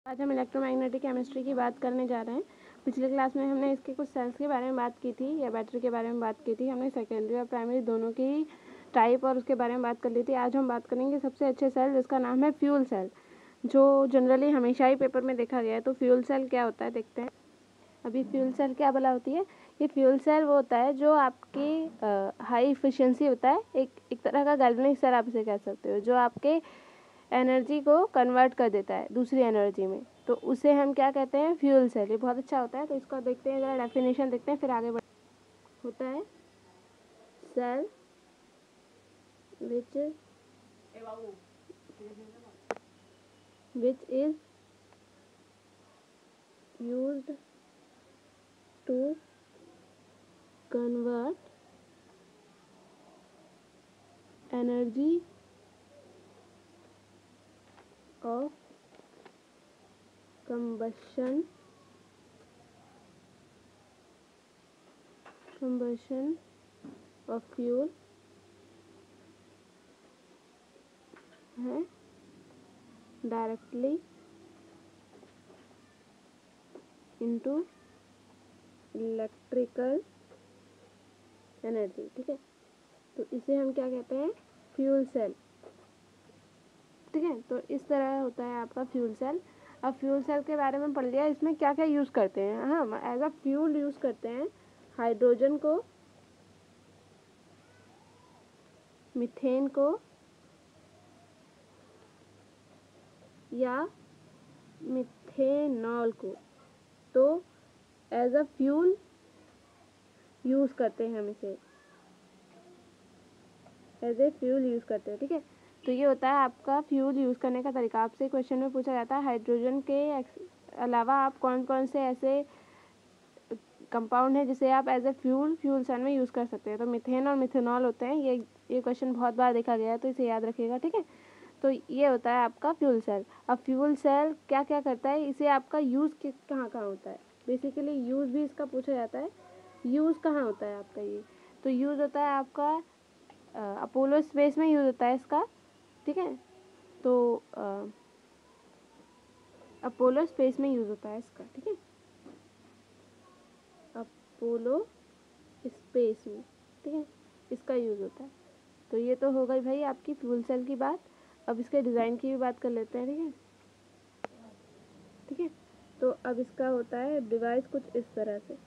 आज हम electromagnetic chemistry की बात करने जा रहे हैं। पिछले क्लास में हमने इसके कुछ सेल्स के बारे में बात की थी या बैटरी के बारे में बात की थी। हमने सेकेंडरी और प्राइमरी दोनों की टाइप और उसके बारे में बात कर ली थी। आज हम बात करेंगे सबसे अच्छे सेल जिसका नाम है फ्यूल सेल, जो जनरली हमेशा ही पेपर में देखा गया है। तो फ्यूल सेल क्या होता है देखते हैं। अभी फ्यूल सेल क्या भला होती है? ये फ्यूल सेल वो होता है जो आपकी हाई इफिशिएंसी होता है, एक तरह का गैल्वेनिक सेल आप इसे कह सकते हो, जो आपके एनर्जी को कन्वर्ट कर देता है दूसरी एनर्जी में। तो उसे हम क्या कहते हैं? Fuel cell. ये बहुत अच्छा होता है। तो इसको देखते हैं, ज़रा डेफिनेशन देखते हैं, फिर आगे बढ़। होता है cell which is used to convert energy of combustion of fuel है डायरेक्टली इनटू इलेक्ट्रिकल एनर्जी। ठीक है, तो इसे हम क्या कहते हैं? Fuel cell. ठीक है, तो इस तरह होता है आपका फ्यूल सेल। अब फ्यूल सेल के बारे में पढ़ लिया, इसमें क्या क्या यूज़ करते हैं। हाँ, एज अ फ्यूल यूज़ करते हैं हाइड्रोजन को, मीथेन को या मिथेनॉल को। तो एज अ फ्यूल यूज़ करते हैं, हम इसे एज ए फ्यूल यूज़ करते हैं। ठीक है, तो ये होता है आपका फ्यूल यूज़ करने का तरीका। आपसे क्वेश्चन में पूछा जाता है हाइड्रोजन के अलावा आप कौन कौन से ऐसे कंपाउंड है जिसे आप एज ए फ्यूल सेल में यूज़ कर सकते हैं। तो मीथेन और मिथेनॉल होते हैं। ये क्वेश्चन बहुत बार देखा गया है, तो इसे याद रखिएगा। ठीक है, तो ये होता है आपका फ्यूल सेल। अब फ्यूल सेल क्या क्या करता है, इसे आपका यूज़ कहाँ कहाँ होता है। बेसिकली यूज़ भी इसका पूछा जाता है, यूज़ कहाँ होता है आपका ये। तो यूज़ होता है आपका अपोलो स्पेस में यूज़ होता है इसका। ठीक है, तो अपोलो स्पेस में यूज़ होता है इसका। ठीक है, अपोलो स्पेस में, ठीक है, इसका यूज़ होता है। तो ये तो हो गई भाई आपकी फ्यूल सेल की बात। अब इसके डिज़ाइन की भी बात कर लेते हैं। ठीक है, ठीक है, तो अब इसका होता है डिवाइस कुछ इस तरह से।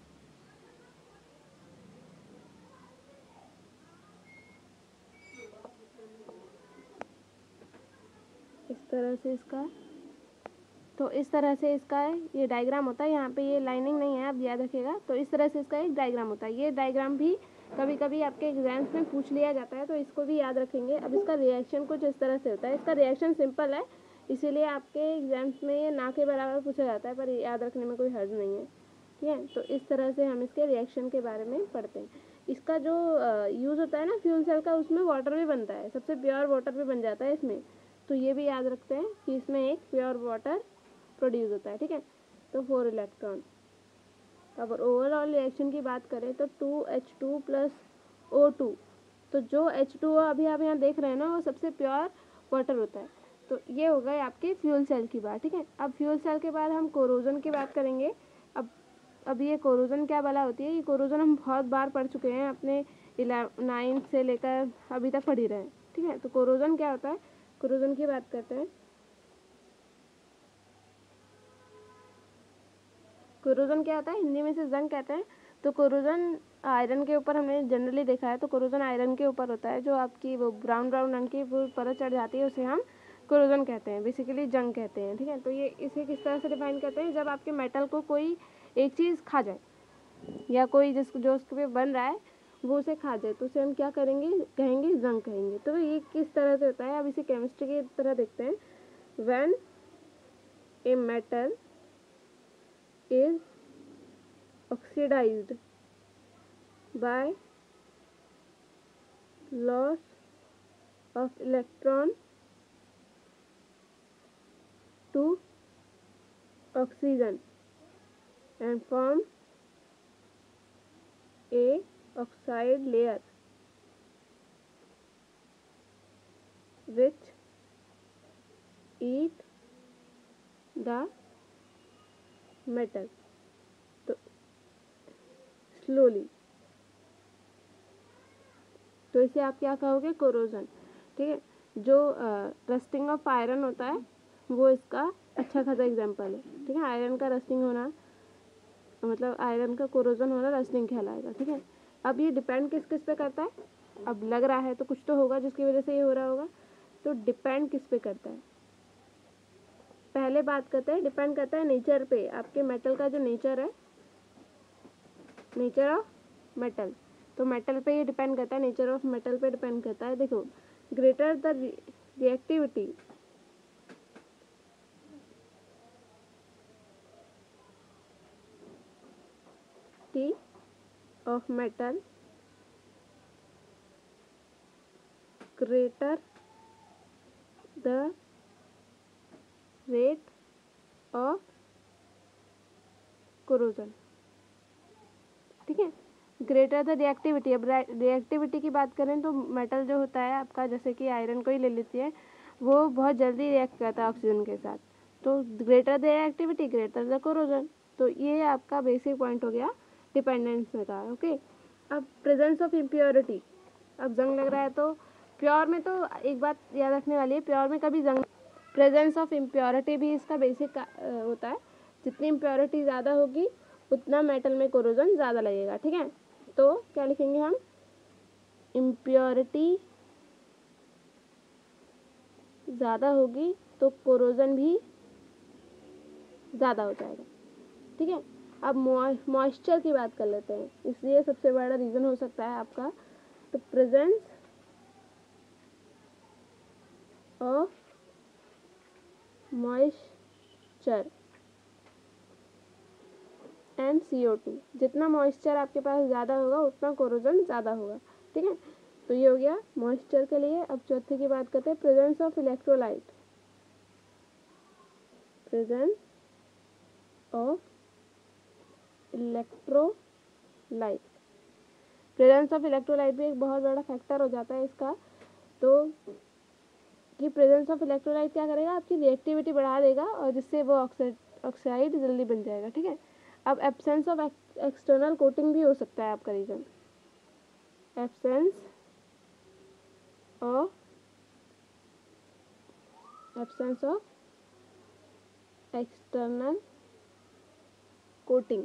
इस तरह से इसका ये डायग्राम होता है। यहाँ पे ये लाइनिंग नहीं है, आप याद रखिएगा। तो इस तरह से इसका एक डायग्राम होता है। ये डायग्राम भी कभी कभी आपके एग्जाम्स में पूछ लिया जाता है, तो इसको भी याद रखेंगे। अब इसका रिएक्शन कुछ इस तरह से होता है। इसका रिएक्शन सिंपल है, इसीलिए आपके एग्जाम्स में ये ना के बराबर पूछा जाता है, पर याद रखने में कोई हर्ज नहीं है। ठीक है, तो इस तरह से हम इसके रिएक्शन के बारे में पढ़ते हैं। इसका जो यूज़ होता है ना फ्यूल सेल का, उसमें वाटर भी बनता है, सबसे प्योर वाटर भी बन जाता है इसमें। तो ये भी याद रखते हैं कि इसमें एक प्योर वाटर प्रोड्यूस होता है। ठीक है, तो 4 इलेक्ट्रॉन। अगर ओवरऑल रिएक्शन की बात करें तो 2H2 प्लस O2। तो जो H2O अभी आप यहाँ देख रहे हैं ना, वो सबसे प्योर वाटर होता है। तो ये हो गए आपके फ्यूल सेल की बात। ठीक है, अब फ्यूल सेल के बाद हम कोरोजन की बात करेंगे। अब ये कोरोजन क्या भला होती है? ये कोरोजन हम बहुत बार पढ़ चुके हैं, अपने 9 से लेकर अभी तक पढ़ ही रहे हैं। ठीक है, तो कोरोजन क्या होता है, कोरोजन की बात करते हैं। कोरोजन क्या होता है? हिंदी में इसे जंग कहते हैं। तो कोरोजन आयरन के ऊपर हमने जनरली देखा है। तो कोरोजन आयरन के ऊपर होता है, जो आपकी वो ब्राउन रंग की वो परत चढ़ जाती है, उसे हम कोरोजन कहते हैं, बेसिकली जंग कहते हैं। ठीक है, तो ये इसे किस तरह से डिफाइन करते हैं? जब आपके मेटल को कोई एक चीज़ खा जाए, या कोई जो उसके पे बन रहा है वो उसे खा जाए, तो उसे हम क्या करेंगे? कहेंगे जंग कहेंगे। तो ये किस तरह से होता है, अब इसे केमिस्ट्री की तरह देखते हैं। When a metal is oxidized by loss of electron to oxygen and forms a oxide layer which eat the metal, तो स्लोली, तो इसे आप क्या कहोगे, कोरोजन। ठीक है, जो रस्टिंग ऑफ आयरन होता है वो इसका अच्छा खासा एग्जाम्पल है। ठीक है, आयरन का रस्टिंग होना मतलब आयरन का कोरोजन होना रस्टिंग कहलाएगा। ठीक है, अब ये डिपेंड किस किस पे करता है, अब लग रहा है तो कुछ तो होगा जिसकी वजह से ये हो रहा होगा, तो डिपेंड किस पे करता है, पहले बात करते हैं, डिपेंड करता है नेचर पे, आपके मेटल का जो नेचर है, नेचर ऑफ मेटल, तो मेटल पे ये डिपेंड करता है, नेचर ऑफ मेटल पे डिपेंड करता है। देखो, greater the reactivity of metal, greater the rate of corrosion। ठीक है, ग्रेटर द रिएक्टिविटी, अब रिएक्टिविटी की बात करें तो मेटल जो होता है आपका, जैसे कि आयरन को ही ले लेती है, वो बहुत जल्दी रिएक्ट करता है ऑक्सीजन के साथ, तो greater the reactivity greater the corrosion, तो ये आपका बेसिक पॉइंट हो गया डिपेंडेंस में का। ओके, अब प्रेजेंस ऑफ इम्प्योरिटी, अब जंग लग रहा है तो प्योर में तो एक बात याद रखने वाली है, प्योर में कभी जंग, प्रेजेंस ऑफ इम्प्योरिटी भी इसका बेसिक होता है, जितनी इम्प्योरिटी ज़्यादा होगी उतना मेटल में कोरोजन ज़्यादा लगेगा। ठीक है, तो क्या लिखेंगे हम, इम्प्योरिटी ज़्यादा होगी तो कोरोजन भी ज़्यादा हो जाएगा। ठीक है, अब मॉइस्चर की बात कर लेते हैं, इसलिए सबसे बड़ा रीज़न हो सकता है आपका, तो presence of moisture and CO2, जितना मॉइस्चर आपके पास ज़्यादा होगा उतना कोरोजन ज़्यादा होगा। ठीक है, तो ये हो गया मॉइस्चर के लिए। अब चौथे की बात करते हैं, presence of electrolyte, presence of electrolyte, presence of electrolyte भी एक बहुत बड़ा फैक्टर हो जाता है इसका, तो कि प्रेजेंस ऑफ इलेक्ट्रोलाइट क्या करेगा, आपकी रिएक्टिविटी बढ़ा देगा और जिससे वो ऑक्साइड जल्दी बन जाएगा। ठीक है, अब एब्सेंस ऑफ एक्सटर्नल कोटिंग भी हो सकता है आपका reason, absence of external coating.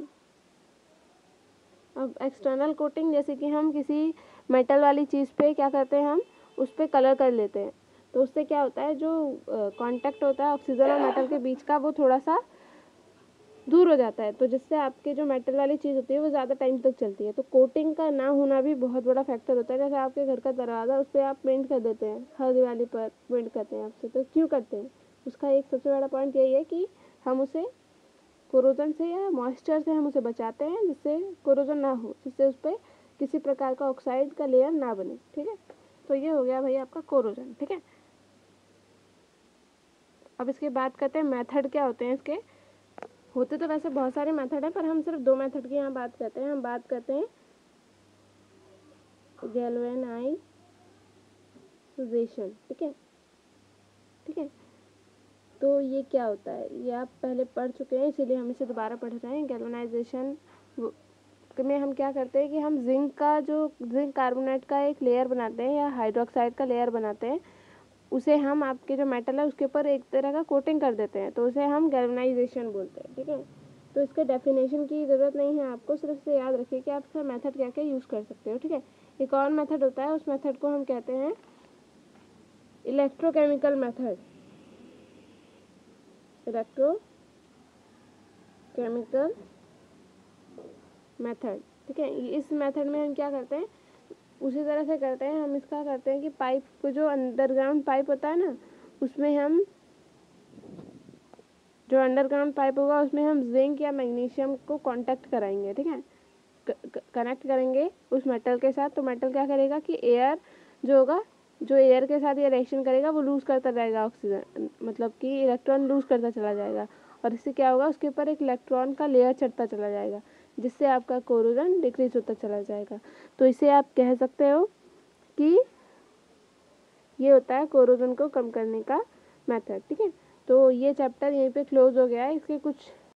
अब एक्सटर्नल कोटिंग जैसे कि हम किसी मेटल वाली चीज़ पे क्या करते हैं, हम उस पर कलर कर लेते हैं, तो उससे क्या होता है, जो कांटेक्ट होता है ऑक्सीजन और मेटल के बीच का वो थोड़ा सा दूर हो जाता है, तो जिससे आपके जो मेटल वाली चीज़ होती है वो ज़्यादा टाइम तक चलती है। तो कोटिंग का ना होना भी बहुत बड़ा फैक्टर होता है। जैसे आपके घर का दरवाज़ा, उस पर आप पेंट कर देते हैं, हर दिवाली पर पेंट करते हैं आपसे, तो क्यों करते हैं, उसका एक सबसे बड़ा पॉइंट यही है कि हम उसे कोरोजन से या मॉइस्चर से हम उसे बचाते हैं, जिससे कोरोजन ना हो, जिससे उस पर किसी प्रकार का ऑक्साइड का लेयर ना बने। ठीक है, तो ये हो गया भाई आपका कोरोजन। ठीक है, अब इसकी बात करते हैं मेथड क्या होते हैं इसके। होते तो वैसे बहुत सारे मेथड हैं, पर हम सिर्फ 2 मेथड की यहाँ बात करते हैं। हम बात करते हैं गैल्वेनाइजेशन। ठीक है, ठीक है, तो ये क्या होता है, ये आप पहले पढ़ चुके हैं, इसीलिए हम इसे दोबारा पढ़ रहे हैं। गैल्वेनाइजेशन में हम क्या करते हैं कि हम जिंक कार्बोनेट का एक लेयर बनाते हैं या हाइड्रोक्साइड का लेयर बनाते हैं, उसे हम आपके जो मेटल है उसके ऊपर एक तरह का कोटिंग कर देते हैं, तो उसे हम गैल्वेनाइजेशन बोलते हैं। ठीक है, तो इसके डेफिनेशन की ज़रूरत नहीं है आपको, सिर्फ से याद रखिए कि आप इसका मेथड क्या क्या यूज़ कर सकते हो। ठीक है, एक और मेथड होता है, उस मेथड को हम कहते हैं इलेक्ट्रोकेमिकल मेथड, इलेक्ट्रोकेमिकल मेथड। ठीक है, इस मेथड में हम क्या करते हैं, उसी तरह से करते हैं। हम इसका करते हैं कि पाइप को, जो अंडरग्राउंड पाइप होता है ना, उसमें हम जो अंडरग्राउंड पाइप होगा उसमें हम जिंक या मैग्नीशियम को कांटेक्ट कराएंगे। ठीक है, कनेक्ट करेंगे उस मेटल के साथ, तो मेटल क्या करेगा कि एयर जो होगा, जो एयर के साथ ये रिएक्शन करेगा वो लूज़ करता रहेगा ऑक्सीजन, मतलब कि इलेक्ट्रॉन लूज़ करता चला जाएगा, और इससे क्या होगा, उसके ऊपर एक इलेक्ट्रॉन का लेयर चढ़ता चला जाएगा, जिससे आपका कोरोजन डिक्रीज होता चला जाएगा। तो इसे आप कह सकते हो कि ये होता है कोरोजन को कम करने का मेथड। ठीक है, तो ये चैप्टर यहीं पे क्लोज हो गया है। इसके कुछ